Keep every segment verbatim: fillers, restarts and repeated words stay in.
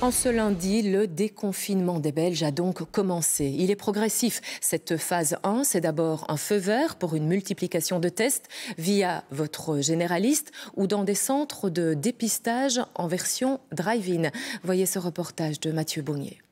En ce lundi, le déconfinement des Belges a donc commencé. Il est progressif. Cette phase un, c'est d'abord un feu vert pour une multiplication de tests via votre généraliste ou dans des centres de dépistage en version drive-in. Voyez ce reportage de Mathieu Bonnier.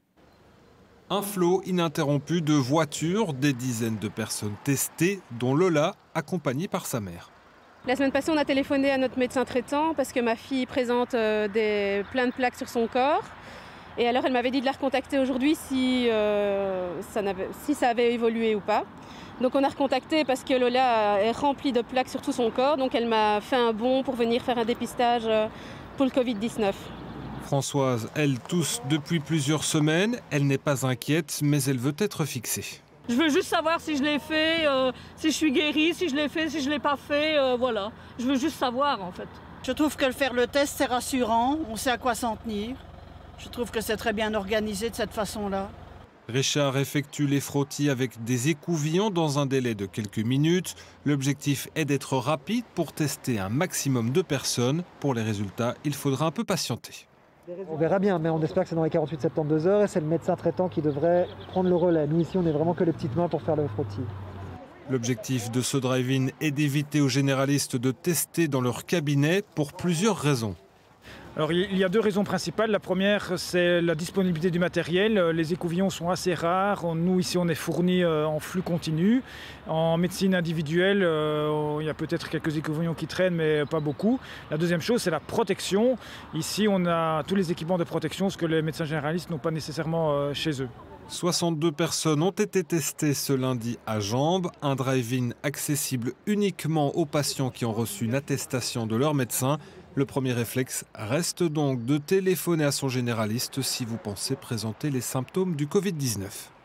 Un flot ininterrompu de voitures, des dizaines de personnes testées, dont Lola, accompagnée par sa mère. La semaine passée, on a téléphoné à notre médecin traitant parce que ma fille présente euh, des, plein de plaques sur son corps. Et alors, elle m'avait dit de la recontacter aujourd'hui si, euh, ça si ça avait évolué ou pas. Donc, on a recontacté parce que Lola est remplie de plaques sur tout son corps. Donc, elle m'a fait un bon pour venir faire un dépistage pour le Covid dix-neuf. Françoise, elle tousse depuis plusieurs semaines. Elle n'est pas inquiète, mais elle veut être fixée. Je veux juste savoir si je l'ai fait, euh, si je suis guérie, si je l'ai fait, si je ne l'ai pas fait, euh, voilà. Je veux juste savoir en fait. Je trouve que le faire le test, c'est rassurant, on sait à quoi s'en tenir. Je trouve que c'est très bien organisé de cette façon-là. Richard effectue les frottis avec des écouvillons dans un délai de quelques minutes. L'objectif est d'être rapide pour tester un maximum de personnes. Pour les résultats, il faudra un peu patienter. On verra bien, mais on espère que c'est dans les quarante-huit à soixante-douze heures et c'est le médecin traitant qui devrait prendre le relais. Nous ici, on n'est vraiment que les petites mains pour faire le frottis. L'objectif de ce drive-in est d'éviter aux généralistes de tester dans leur cabinet pour plusieurs raisons. Alors, il y a deux raisons principales. La première, c'est la disponibilité du matériel. Les écouvillons sont assez rares. Nous, ici, on est fournis en flux continu. En médecine individuelle, il y a peut-être quelques écouvillons qui traînent, mais pas beaucoup. La deuxième chose, c'est la protection. Ici, on a tous les équipements de protection, ce que les médecins généralistes n'ont pas nécessairement chez eux. soixante-deux personnes ont été testées ce lundi à Jambes, un drive-in accessible uniquement aux patients qui ont reçu une attestation de leur médecin. Le premier réflexe reste donc de téléphoner à son généraliste si vous pensez présenter les symptômes du Covid dix-neuf.